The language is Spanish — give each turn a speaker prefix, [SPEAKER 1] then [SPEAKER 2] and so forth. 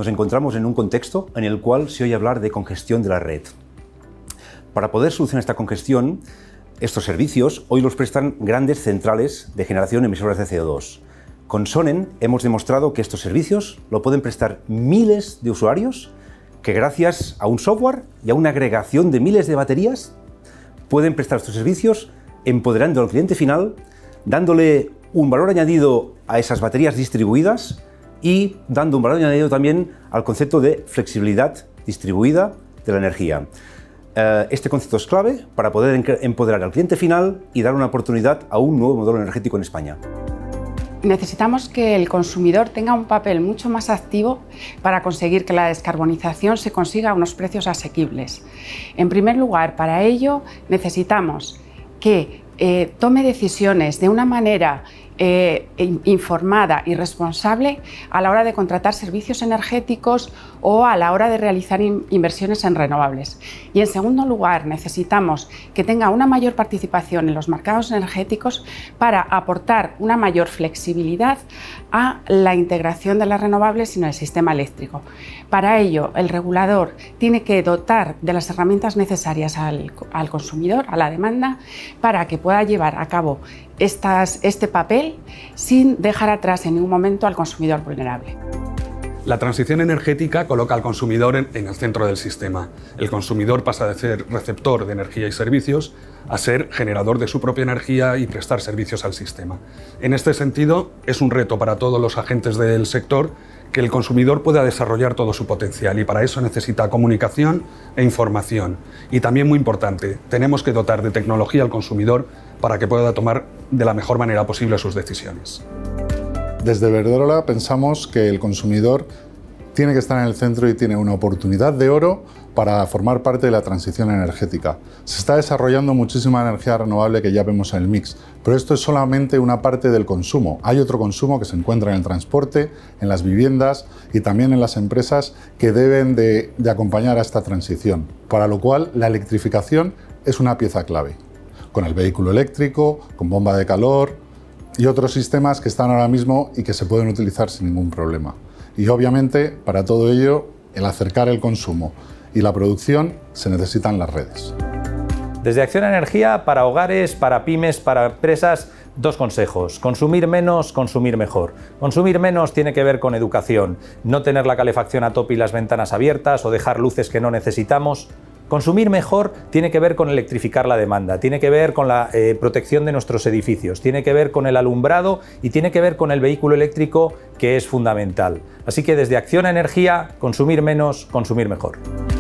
[SPEAKER 1] nos encontramos en un contexto en el cual se oye hablar de congestión de la red. Para poder solucionar esta congestión, estos servicios hoy los prestan grandes centrales de generación emisoras de CO2. Con Sonen hemos demostrado que estos servicios lo pueden prestar miles de usuarios que gracias a un software y a una agregación de miles de baterías pueden prestar estos servicios empoderando al cliente final, dándole un valor añadido a esas baterías distribuidas y dando un valor añadido también al concepto de flexibilidad distribuida de la energía. Este concepto es clave para poder empoderar al cliente final y dar una oportunidad a un nuevo modelo energético en España.
[SPEAKER 2] Necesitamos que el consumidor tenga un papel mucho más activo para conseguir que la descarbonización se consiga a unos precios asequibles. En primer lugar, para ello necesitamos que tome decisiones de una manera informada y responsable a la hora de contratar servicios energéticos o a la hora de realizar inversiones en renovables. Y en segundo lugar, necesitamos que tenga una mayor participación en los mercados energéticos para aportar una mayor flexibilidad a la integración de las renovables en el sistema eléctrico. Para ello, el regulador tiene que dotar de las herramientas necesarias al consumidor, a la demanda, para que pueda llevar a cabo este papel sin dejar atrás en ningún momento al consumidor vulnerable.
[SPEAKER 3] La transición energética coloca al consumidor en el centro del sistema. El consumidor pasa de ser receptor de energía y servicios a ser generador de su propia energía y prestar servicios al sistema. En este sentido, es un reto para todos los agentes del sector que el consumidor pueda desarrollar todo su potencial y para eso necesita comunicación e información. Y también muy importante, tenemos que dotar de tecnología al consumidor para que pueda tomar de la mejor manera posible sus decisiones.
[SPEAKER 4] Desde Iberdrola pensamos que el consumidor tiene que estar en el centro y tiene una oportunidad de oro para formar parte de la transición energética. Se está desarrollando muchísima energía renovable que ya vemos en el mix, pero esto es solamente una parte del consumo. Hay otro consumo que se encuentra en el transporte, en las viviendas y también en las empresas que deben de acompañar a esta transición, para lo cual la electrificación es una pieza clave. Con el vehículo eléctrico, con bomba de calor y otros sistemas que están ahora mismo y que se pueden utilizar sin ningún problema. Y obviamente, para todo ello, el acercar el consumo y la producción se necesitan las redes.
[SPEAKER 5] Desde Acciona Energía, para hogares, para pymes, para empresas, dos consejos. Consumir menos, consumir mejor. Consumir menos tiene que ver con educación, no tener la calefacción a tope y las ventanas abiertas o dejar luces que no necesitamos. Consumir mejor tiene que ver con electrificar la demanda, tiene que ver con la protección de nuestros edificios, tiene que ver con el alumbrado y tiene que ver con el vehículo eléctrico, que es fundamental. Así que desde Acciona Energía, consumir menos, consumir mejor.